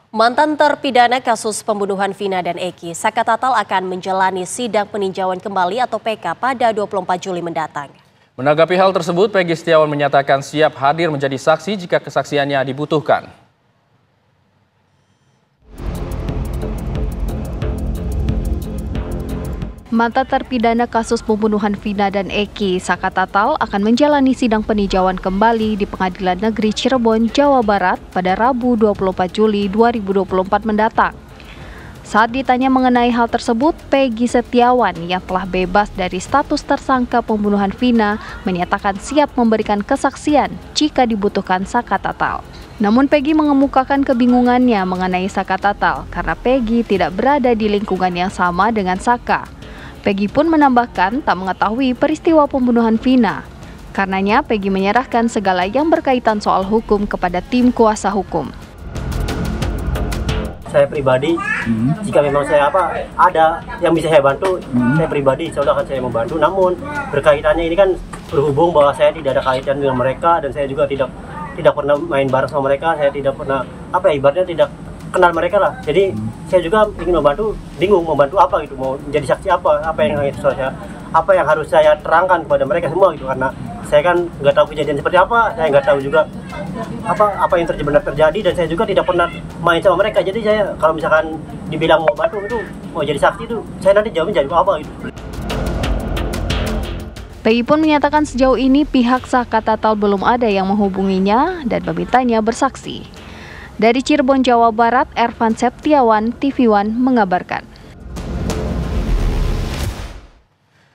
Mantan terpidana kasus pembunuhan Vina dan Eki, Saka Tatal akan menjalani sidang peninjauan kembali atau PK pada 24 Juli mendatang. Menanggapi hal tersebut, Peggy Setiawan menyatakan siap hadir menjadi saksi jika kesaksiannya dibutuhkan. Mantan terpidana kasus pembunuhan Vina dan Eki, Saka Tatal akan menjalani sidang peninjauan kembali di Pengadilan Negeri Cirebon, Jawa Barat pada Rabu 24 Juli 2024 mendatang. Saat ditanya mengenai hal tersebut, Peggy Setiawan yang telah bebas dari status tersangka pembunuhan Vina menyatakan siap memberikan kesaksian jika dibutuhkan Saka Tatal. Namun Peggy mengemukakan kebingungannya mengenai Saka Tatal karena Peggy tidak berada di lingkungan yang sama dengan Saka. Peggy pun menambahkan tak mengetahui peristiwa pembunuhan Vina. Karenanya Peggy menyerahkan segala yang berkaitan soal hukum kepada tim kuasa hukum. Saya pribadi, jika memang saya ada yang bisa saya bantu, saya pribadi insya Allah akan saya membantu. Namun berkaitannya ini kan berhubung bahwa saya tidak ada kaitan dengan mereka dan saya juga tidak pernah main bareng sama mereka. Saya tidak pernah ibaratnya tidak kenal mereka lah. Jadi saya juga ingin membantu, bingung membantu apa gitu, mau menjadi saksi apa yang harus saya terangkan kepada mereka semua gitu, karena saya kan nggak tahu kejadian seperti apa, saya nggak tahu juga apa yang benar terjadi, dan saya juga tidak pernah main sama mereka. Jadi saya kalau misalkan dibilang mau bantu itu, mau jadi saksi itu, saya nanti jawabnya jadi apa gitu. Peggy pun menyatakan sejauh ini pihak Saka Tatal belum ada yang menghubunginya dan memintanya bersaksi. Dari Cirebon, Jawa Barat, Ervan Septiawan, TV One mengabarkan.